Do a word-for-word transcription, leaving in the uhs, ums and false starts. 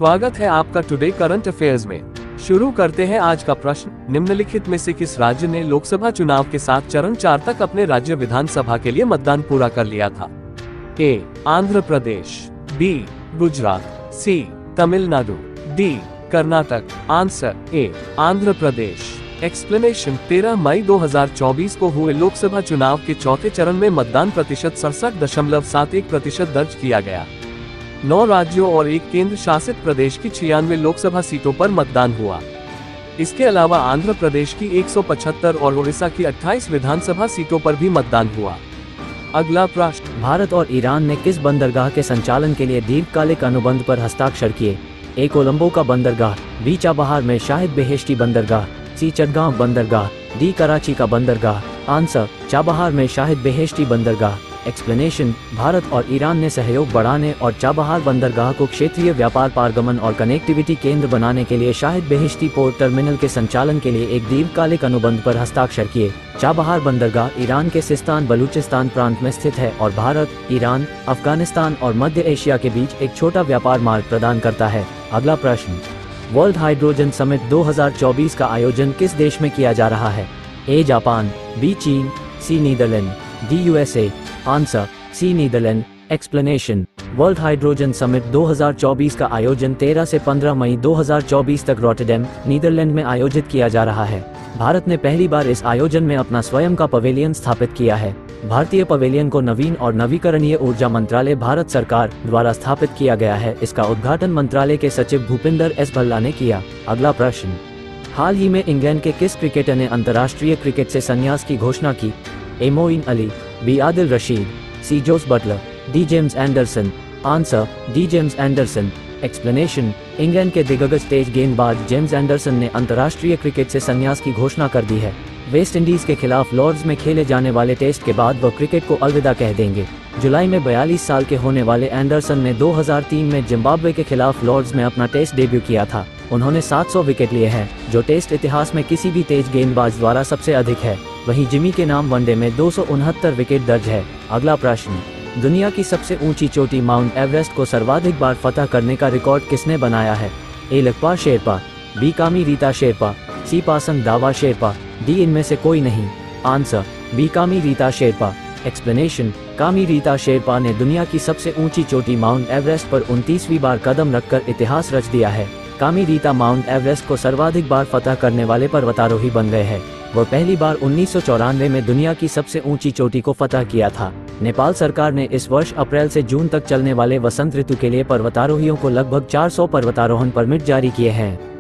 स्वागत है आपका टुडे करंट अफेयर्स में। शुरू करते हैं आज का प्रश्न। निम्नलिखित में से किस राज्य ने लोकसभा चुनाव के साथ चरण चार तक अपने राज्य विधानसभा के लिए मतदान पूरा कर लिया था? A Andhra Pradesh, B Gujarat, C Tamil Nadu, D Karnataka. Answer A Andhra Pradesh. Explanation. तेरह मई दो हज़ार चौबीस को हुए लोकसभा चुनाव के चौथे चरण में मतदान प्रतिशत सड़सठ दशमलव सात एक प्रतिशत दर्ज किया गया। नौ राज्यों और एक केंद्र शासित प्रदेश की छियानवे लोकसभा सीटों पर मतदान हुआ। इसके अलावा आंध्र प्रदेश की एक सौ पचहत्तर और ओडिशा की अट्ठाईस विधानसभा सीटों पर भी मतदान हुआ। अगला प्रश्न। भारत और ईरान ने किस बंदरगाह के संचालन के लिए दीर्घकालिक अनुबंध पर हस्ताक्षर किए? ए कोलंबो का बंदरगाह, बी चाबहार में शाहिद बेहेश्ती बंदरगाह, सी चटगांव बंदरगाह, डी कराची का बंदरगाह। आंसर चाबहार में शाहिद बेहेश्ती बंदरगाह। एक्सप्लेनेशन। भारत और ईरान ने सहयोग बढ़ाने और चाबहार बंदरगाह को क्षेत्रीय व्यापार पारगमन और कनेक्टिविटी केंद्र बनाने के लिए शाहिद बेहेश्ती पोर्ट टर्मिनल के संचालन के लिए एक दीर्घकालिक अनुबंध पर हस्ताक्षर किए। चाबहार बंदरगाह ईरान के सिस्तान बलूचिस्तान प्रांत में स्थित है और भारत, ईरान, अफगानिस्तान और मध्य एशिया के बीच एक छोटा व्यापार मार्ग प्रदान करता है। अगला प्रश्न। वर्ल्ड हाइड्रोजन समिट दो हज़ार चौबीस का आयोजन किस देश में किया जा रहा है? ए जापान, बी चीन, C Netherland, D USA. Answer C Netherland. Explanation. World hydrogen summit दो हज़ार चौबीस का आयोजन तेरह से पंद्रह मई दो हज़ार चौबीस तक रॉटरडैम, नीदरलैंड में आयोजित किया जा रहा है। भारत ने पहली बार इस आयोजन में अपना स्वयं का पवेलियन स्थापित किया है। भारतीय पवेलियन को नवीन और नवीकरणीय ऊर्जा मंत्रालय भारत सरकार द्वारा स्थापित किया गया है। इसका उद्घाटन मंत्रालय के सचिव भूपिंदर एस भल्ला ने किया। अगला प्रश्न। हाल ही में इंग्लैंड के किस क्रिकेटर ने अंतर्राष्ट्रीय क्रिकेट से संन्यास की घोषणा की? A Moeen Ali, B Adil Rashid, C Jos Buttler, D James Anderson. Answer D James Anderson. Explanation. England के दिग्गज तेज गेंदबाज जेम्स एंडरसन ने अंतर्राष्ट्रीय क्रिकेट से संन्यास की घोषणा कर दी है। वेस्ट इंडीज के खिलाफ लॉर्ड्स में खेले जाने वाले टेस्ट के बाद वह क्रिकेट को अलविदा कह देंगे। जुलाई में बयालीस साल के होने वाले एंडरसन ने दो हज़ार तीन में जिम्बाब्वे के खिलाफ लॉर्ड्स में अपना टेस्ट डेब्यू किया था। उन्होंने सात सौ विकेट लिए हैं, जो टेस्ट इतिहास में किसी भी तेज गेंदबाज द्वारा सबसे अधिक है। वहीं जिमी के नाम वनडे में दो सौ उनहत्तर विकेट दर्ज है। अगला प्रश्न। दुनिया की सबसे ऊंची चोटी माउंट एवरेस्ट को सर्वाधिक बार फतह करने का रिकॉर्ड किसने बनाया है? ए लखपा शेरपा, बी कामी रीता शेरपा, सी पासंग दावा शेरपा, डी इनमें से कोई नहीं। आंसर बी कामी रीता शेरपा। एक्सप्लेनेशन। कामी रीता शेरपा ने दुनिया की सबसे ऊंची चोटी माउंट एवरेस्ट पर उनतीसवीं बार कदम रखकर इतिहास रच दिया है। कामी रीता माउंट एवरेस्ट को सर्वाधिक बार फतह करने वाले पर्वतारोही बन गए हैं। वह पहली बार उन्नीस सौ चौरानवे में दुनिया की सबसे ऊंची चोटी को फतह किया था। नेपाल सरकार ने इस वर्ष अप्रैल से जून तक चलने वाले वसंत ऋतु के लिए पर्वतारोहियों को लगभग चार सौ पर्वतारोहण परमिट जारी किए हैं।